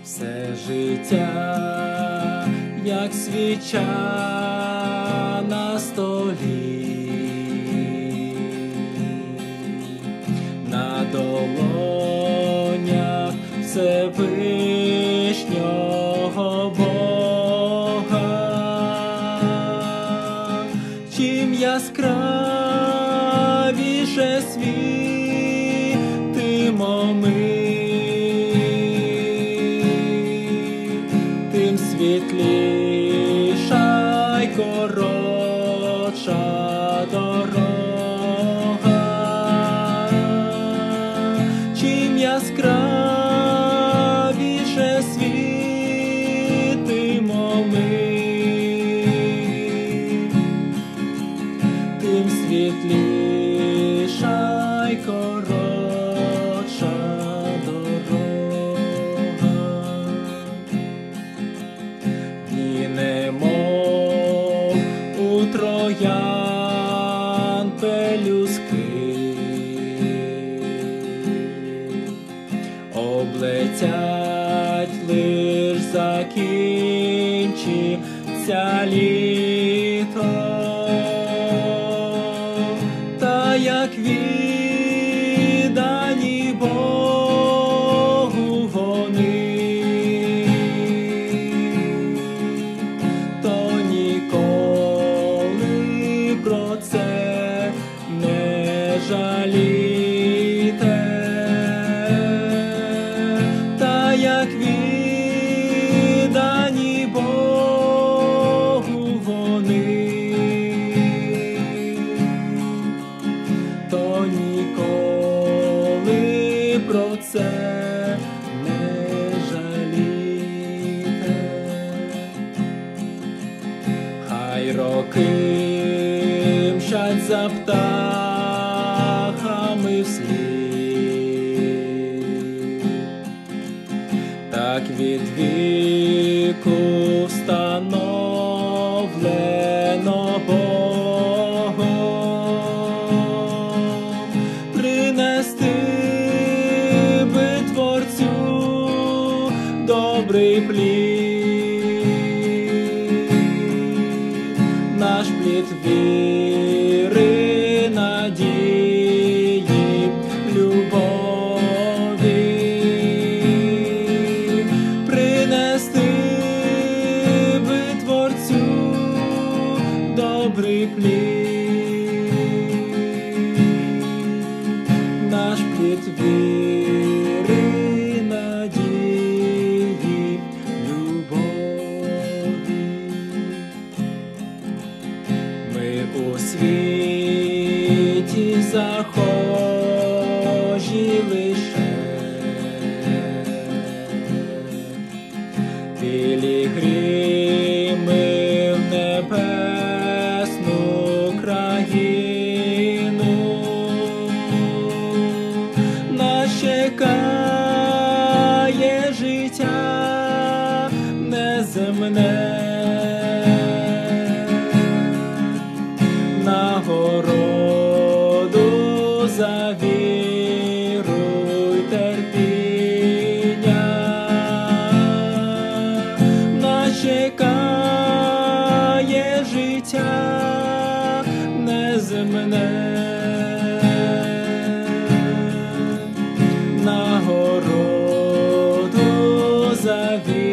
все життя, як свіча на столі, на долонях Всевишнього Бога. Чим яскравіше світимо ми, тим світліша й коротша дорога. Чим яскравіше світимо ми, тим світліша й коротша дорога. І немов у троян пелюстки облетять, лиш закінчиться літо. Та як віддані Богу вони, то ніколи про це не жалійте. Та як віддані Богу вони, то ніколи про це не жалійте. Хай роки мчать за птахами вслід, так від віку встановлено Богом. Принести би Творцю добрий плід, наш плід віри, надії, любові. Принести би Творцю добрий плід, наш плід віри, надії, любові. Ми у світі захожі лише, пілігрими в небесну країну. Нас чекає життя неземне, нагороду за віру й терпіння. Нас чекає життя неземне, нагороду за віру